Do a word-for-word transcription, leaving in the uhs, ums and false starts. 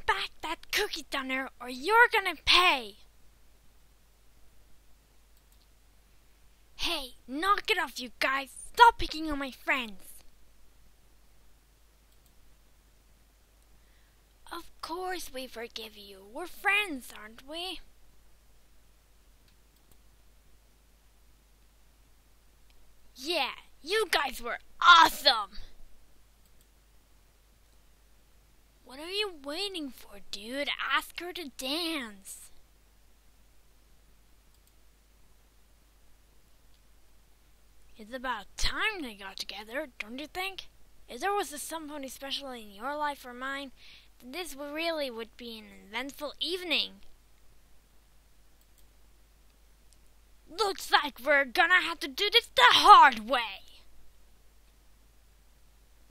back that cookie thunder or you're gonna pay! Hey, knock it off, you guys! Stop picking on my friends! Of course we forgive you. We're friends, aren't we? Yeah, you guys were awesome! What are you waiting for, dude? Ask her to dance. It's about time they got together, don't you think? If there was somebody special in your life or mine, then this really would be an eventful evening. Looks like we're gonna have to do this the hard way.